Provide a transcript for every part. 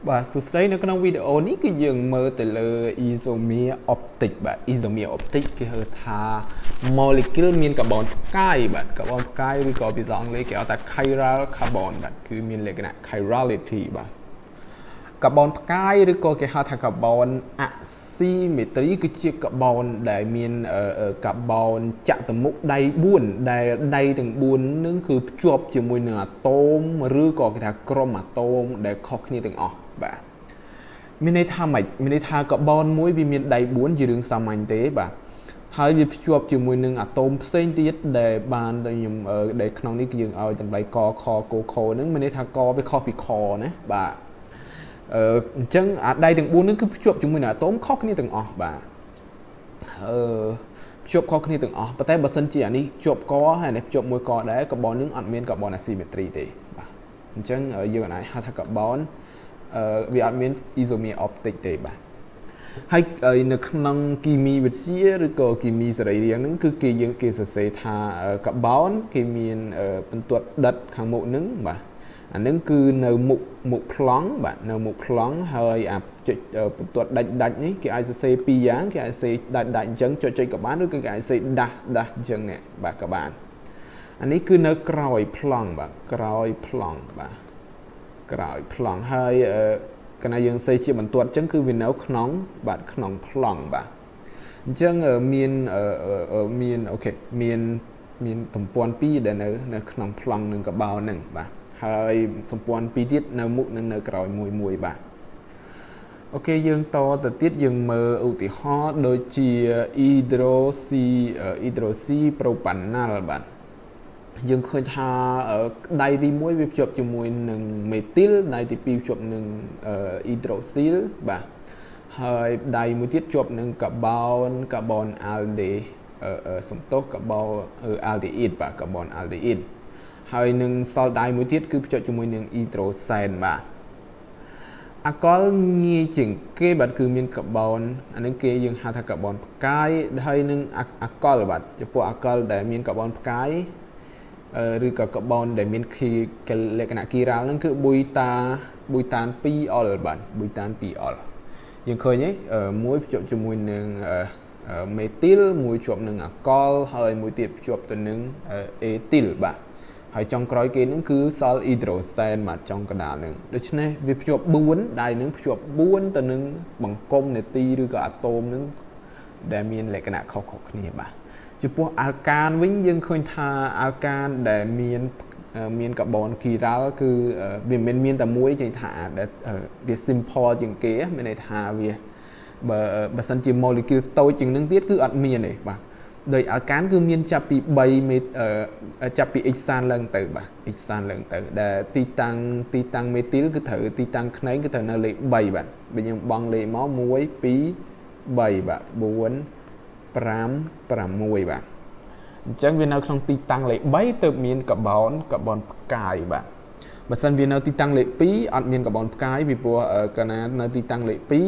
បាទសួស្តីនៅក្នុងវីដេអូនេះគឺយើងមើលទៅលើ isomer optic បាទ isomer optic គេហៅថា molecule មានកាបូនផ្កាយបាទកាបូនផ្កាយឬក៏ភាសាអង់គ្លេសគេហៅថា chiral carbon បាទគឺមានលក្ខណៈ chirality បាទកាបូនផ្កាយឬក៏គេហៅថាកាបូន asymmetry គឺជាកាបូនដែលមានកាបូនចតុមុខដៃ4ដែលដៃទាំង4នឹងគឺភ្ជាប់ជាមួយនឹងអាតូមឬក៏គេថាក្រុមអាតូមដែលខុសគ្នាទាំងអស់បាទមានន័យថាម៉េចមានន័យថាកាបូនមួយវាមានដៃ4ជារឿងសាមញ្ញទេបាទហើយវាភ្ជាប់ជាមួយនឹងអាតូមផ្សេងទៀតដែលបានខ្ញុំដែលក្នុងនេះគឺយើងឲ្យតម្លៃកខកខហ្នឹងមានន័យថាកវាខុសពីខណាបាទអញ្ចឹងអាដៃទាំង4ហ្នឹងគឺភ្ជាប់ជាមួយនឹងអាតូមខុសគ្នាទាំងអស់បាទភ្ជាប់ខុសគ្នាទាំងអស់ប៉ុន្តែបើសិនជាអានេះភ្ជាប់កហើយនេះភ្ជាប់មួយកដែរកាបូននឹងអត់មានកាបូន asymmetry ទេបាទអញ្ចឹងយើងអាចហៅថាកាបូនវាអត់មាន isomer optic ទេបាទហើយនៅក្នុងគីមីវិទ្យាឬក៏គីមីសរីរាង្គហ្នឹងគឺគេសរសេរថាកាបូនគេមានបន្ទាត់ដិតខាងមុខហ្នឹងបាទអានឹងគឺនៅមុខប្លង់បាទនៅមុខប្លង់ហើយអាចុចបន្ទាត់ដាច់នេះគេអាចសរសេរពីរយ៉ាងគេអាចសរសេរដាច់អញ្ចឹងចុចក៏បានឬក៏គេអាចសរសេរ dash អញ្ចឹងនេះបាទក៏បានអានេះគឺនៅក្រោយប្លង់បាទក្រោយប្លង់បាទក្រោយប្លង់ហើយកាលណាយើងសេជាបន្ទាត់អញ្ចឹងគឺវានៅក្នុងបាទក្នុងប្លង់បាទអញ្ចឹងមានអូខេមានទំព័ន្ធ2ដែលនៅក្នុងប្លង់នឹងកាបូនហ្នឹងបាទហើយសម្ព័ន្ធ2ទៀតនៅមុខនិងនៅក្រោយមួយបាទអូខេយើងតទៅទៀតយើងមើលឧទាហរណ៍ដូចជា hydroxy propanol បាទយើងឃើញថាដៃទី1វាភ្ជាប់ជាមួយនឹង methyl ដៃទី2ភ្ជាប់នឹង hydroxyl បាទហើយដៃមួយទៀតជាប់នឹងកាបូន aldehyde សំទោសកាបូន aldehyde បាទកាបូន aldehyde ហើយនឹងសល់ដៃមួយទៀតគឺភ្ជាប់ជាមួយនឹងអ៊ីដ្រូសែនបាទអាកុលងាយជាងគេបាទគឺមានកាបូនអានឹងគេយើងហៅថាកាបូនផ្កាយហើយនឹងអាកុលបាទចំពោះអាកុលដែលមានកាបូនផ្កាយឬក៏កាបូនដែលមានលក្ខណៈគីរ៉ាល់ហ្នឹងគឺប៊ុយតាន 2 អុលបាទប៊ុយតាន 2 អុលយើងឃើញទេមួយភ្ជាប់ជាមួយនឹងមេទីលមួយជាប់នឹងអាកុលហើយមួយទៀតភ្ជាប់ទៅនឹងអេទីលបាទហើយចុងក្រោយគេនឹងគឺសល់អ៊ីដ្រូសែនបាទចុងកណ្ដាលនឹងដូច្នេះវាភ្ជាប់4ដៃនឹងភ្ជាប់4ទៅនឹងបង្គំនេទីឬក៏អាតូមនឹងដែលមានលក្ខណៈខុសៗគ្នាបាទចំពោះអាល់កានវិញយើងឃើញថាអាល់កានដែលមានកាបូនគីរ៉ាល់គឺវាមិនមានតែមួយចេញថាដែលវា simple ជាងគេមានន័យថាវាបើសិនជា molecule តូចជាងនឹងទៀតគឺអត់មានទេបាទដោយអាល់កានគឺមានចាប់ពី3ចាប់ពី x សានឡើងទៅបាទ x សានឡើងទៅដែលទីតាំងមេទីលគឺត្រូវទីតាំងខ្នែងគឺត្រូវនៅលេខ3បាទបើយើងបង់លេខមក1 2 3បាទ4 5 6បាទអញ្ចឹងវានៅក្នុងទីតាំងលេខ3ទើបមានកាបូនផ្កាយបាទបើសិនវានៅទីតាំងលេខ2អត់មានកាបូនផ្កាយពីព្រោះកាលណានៅទីតាំងលេខ2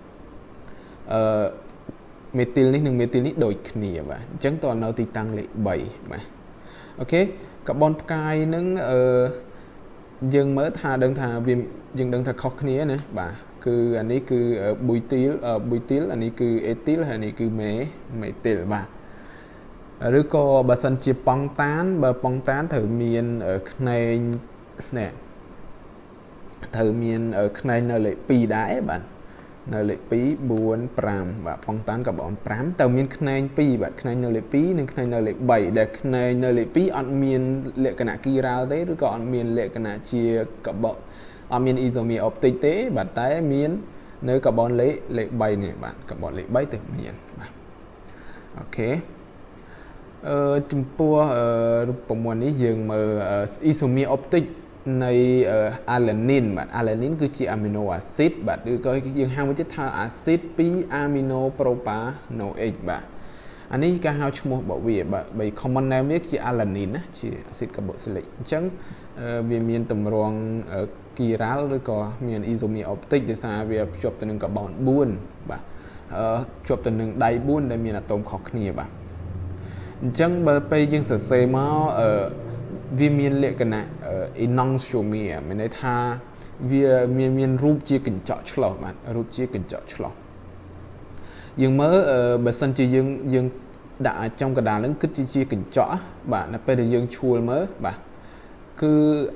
មេទីលនេះនិងមេទីលនេះដូចគ្នាបាទអញ្ចឹងតើនៅទីតាំងលេខ3បាទអូខេកាបូនផ្កាយនឹងយើងមើលថាដឹងថាវាយើងដឹងថាខុសគ្នាណាបាទគឺអានេះគឺប៊ុយទីលអានេះគឺអេទីលហើយនេះគឺមេទីលបាទឬក៏បើសិនជាប៉ង់តានបើប៉ង់តានត្រូវមានខ្នែងនេះត្រូវមានខ្នែងនៅលេខ2ដែរបាទនៅលេខ2 4 5បាទប៉ង់តានកាបូន5ទៅមានខ្នែង2បាទខ្នែងនៅលេខ2និងខ្នែងនៅលេខ3ដែលខ្នែងនៅលេខ2អត់មានលក្ខណៈគីរ៉ាល់ទេឬក៏អត់មានលក្ខណៈជាកាបូនអត់មាន isomer optic ទេបាទតែមាននៅកាបូនលេខ3នេះបាទកាបូនលេខ3ទៅមានបាទអូខេចំពោះរូបមន្តនេះយើងមើល isomer optic នៃ alanine បាទ alanine គឺជា amino acid បាទឬក៏យើងហៅមួយទៀតថា acid 2 amino propanoic បាទអានេះគេហៅឈ្មោះរបស់វាបាទ common name វាជា alanine ណាជា acid carboxylic អញ្ចឹងវាមានតម្រងគីរ៉ាល់ឬក៏មាន isomer optic ដោយសារវាភ្ជាប់ទៅនឹងកាបូន4បាទភ្ជាប់ទៅនឹងដៃ4ដែលមានអាតូមខុសគ្នាបាទអញ្ចឹងបើពេលយើងសរសេរមកវាមានលក្ខណៈ enantiomer មានន័យថាវាមានរូបជាកញ្ចក់ឆ្លុះបាទរូបជាកញ្ចក់ឆ្លុះយើងមើលបើសិនជាយើងដាក់ចំកណ្ដាលហ្នឹងគិតជាកញ្ចក់បាទនៅពេលដែលយើងឈួលមើលបាទគឺ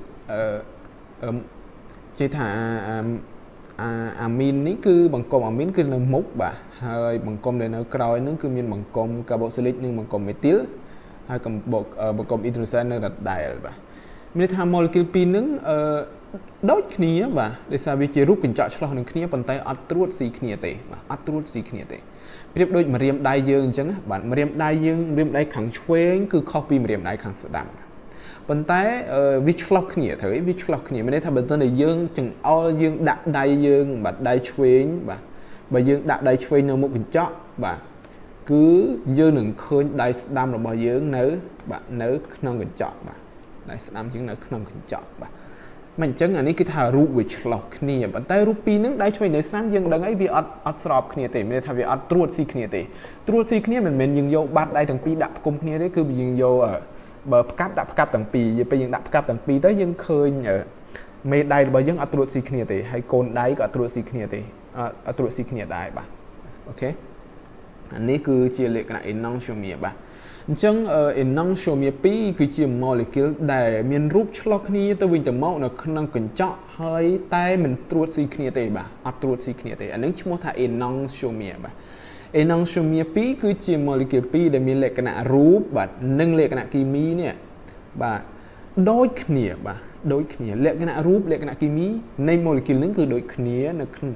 ជាថាអាមីននេះគឺបង្កប់អាមីនគឺនៅមុខបាទហើយបង្កប់ដែលនៅក្រោយហ្នឹងគឺមានបង្កប់កាបូកស៊ីលិកនិងបង្កប់មេទីលហើយបង្កប់អ៊ីដ្រូសែននៅដដែលបាទមានន័យថា molecule ពីរហ្នឹងដូចគ្នាបាទដោយសារវាជារូបកញ្ចក់ឆ្លុះនឹងគ្នាប៉ុន្តែអត់ត្រួតស៊ីគ្នាទេបាទអត់ត្រួតស៊ីគ្នាទេប្រៀបដូចម្រាមដៃយើងអញ្ចឹងបាទម្រាមដៃយើងម្រាមដៃខាងឆ្វេងគឺខុសពីម្រាមដៃខាងស្ដាំប៉ុន្តែវាឆ្លោះគ្នាត្រូវវាឆ្លោះគ្នាមានន័យថាបើមិនយើងចង្អុលយើងដាក់ដៃយើងបាទដៃឆ្វេងបាទបើយើងដាក់ដៃឆ្វេងនៅមុខកញ្ចក់បាទគឺយើងនឹងឃើញដៃស្ដាំរបស់យើងនៅបាទនៅក្នុងកញ្ចក់បាទដៃស្ដាំជាងនៅក្នុងកញ្ចក់បាទមិនអញ្ចឹងអានេះគឺថារូបវាឆ្លោះគ្នាប៉ុន្តែរូបពីរហ្នឹងដៃឆ្វេងដៃស្ដាំយើងដឹងអីវាអត់ស្របគ្នាទេមានន័យថាវាអត់ត្រួតស៊ីគ្នាទេត្រួតស៊ីគ្នាមិនមែនយើងយកបាតដៃទាំងពីរដាក់ផ្គុំគ្នាទេគឺយើងយកបើផ្កាប់ដាក់ផ្កាប់ទាំងពីរពេលយើងដាក់ផ្កាប់ទាំងពីរទៅយើងឃើញមេដៃរបស់យើងអត់ត្រួតស៊ីគ្នាទេហើយកូនដៃក៏អត់ត្រួតស៊ីគ្នាទេអត់ត្រួតស៊ីគ្នាដែរបាទអូខេអានេះគឺជាលក្ខណៈ enantiomer បាទអញ្ចឹង enantiomer 2គឺជា molecule ដែលមានរូបឆ្លោះគ្នាទៅវិញទៅមកនៅក្នុងកញ្ចក់ហើយតែមិនត្រួតស៊ីគ្នាទេបាទអត់ត្រួតស៊ីគ្នាទេអានេះឈ្មោះថា enantiomer បាទ enantiomer 2គឺជា molecule 2ដែលមានលក្ខណៈរូបបាទនិងលក្ខណៈគីមីនេះបាទដូចគ្នាបាទដូចគ្នាលក្ខណៈរូបលក្ខណៈគីមីនៃ molecule ហ្នឹងគឺដូចគ្នានៅក្នុង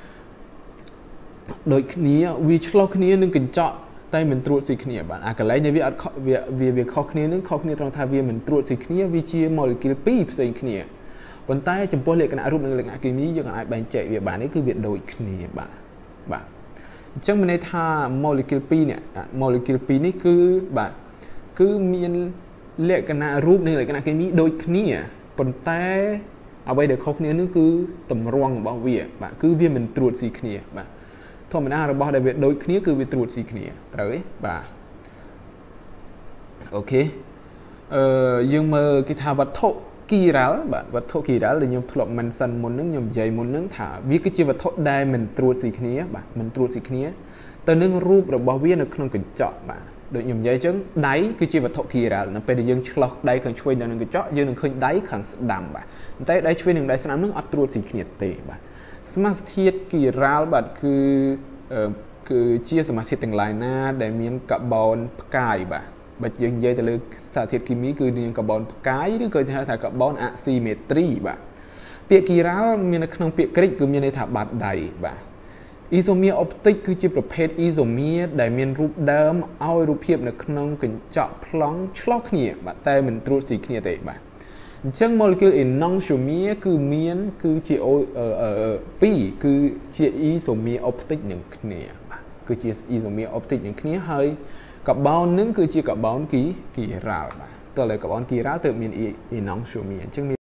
ដូចគ្នាវាឆ្លោះគ្នានឹងកញ្ចក់តែមិនត្រួតស៊ីគ្នាបាទអាកន្លែងនេះវាអត់វាខុសគ្នានឹងខុសគ្នាត្រង់ថាវាមិនត្រួតស៊ីគ្នាវាជា molecule 2ផ្សេងគ្នាប៉ុន្តែចំពោះលក្ខណៈរូបនិងលក្ខណៈគីមីយើងអាចបែងចែកវាបាននេះគឺវាដូចគ្នាបាទអញ្ចឹងមានន័យថា molecule 2នេះ molecule 2នេះគឺបាទគឺមានលក្ខណៈរូបនិងលក្ខណៈគីមីដូចគ្នាប៉ុន្តែអ្វីដែលខុសគ្នានោះគឺតម្រង់របស់វាបាទគឺវាមិនត្រួតស៊ីគ្នាបាទធម្មតារបស់ដែលវាដូចគ្នាគឺវាត្រួតស៊ីគ្នាត្រូវទេបាទអូខេយើងមើលគេថាវត្ថុគីរ៉ាល់បាទវត្ថុគីរ៉ាល់ដែលខ្ញុំធ្លាប់មិនសិនមុនហ្នឹងខ្ញុំនិយាយមុនហ្នឹងថាវាគឺជាវត្ថុដែលមិនត្រួតស៊ីគ្នាបាទមិនត្រួតស៊ីគ្នាទៅនឹងរូបរបស់វានៅក្នុងកញ្ចក់បាទដូចខ្ញុំនិយាយអញ្ចឹងដៃគឺជាវត្ថុគីរ៉ាល់នៅពេលដែលយើងឆ្លោះដៃខាងឆ្វេងទៅនឹងកញ្ចក់យើងនឹងឃើញដៃខាងស្ដាំបាទប៉ុន្តែដៃឆ្វេងនិងដៃស្ដាំហ្នឹងអត់ត្រួតស៊ីគ្នាទេបាទសមាសធាតុគីរ៉ាល់បាទគឺជាសមាសធាតុទាំងឡាយណាដែលមានកាបូនផ្កាយបាទបើយើងនិយាយទៅលើសារធាតុគីមីគឺមានកាបូនផ្កាយឬក៏ហៅថាកាបូនអាស៊ីមេត្រីបាទពាក្យគីរ៉ាល់មាននៅក្នុងពាក្យក្រិកគឺមានន័យថាបាតដៃបាទអ៊ីសូមៀអុបទិកគឺជាប្រភេទអ៊ីសូមៀដែលមានរូបដើមឲ្យរូបភាពនៅក្នុងកញ្ចក់ប្លង់ឆ្លោះគ្នាបាទតែមិនត្រួតស៊ីគ្នាទេបាទអញ្ចឹង molecule enantiomer គឺជាគឺជាអ៊ីសូមៀអុបទិកនឹងគ្នាបាទគឺជាអ៊ីសូមៀអុបទិកនឹងគ្នាហើយកាបូននឹងគឺជាកាបូនគីរ៉ាល់បាទតើលើកាបូនគីរ៉ាល់ទើបមាន enantiomer អញ្ចឹង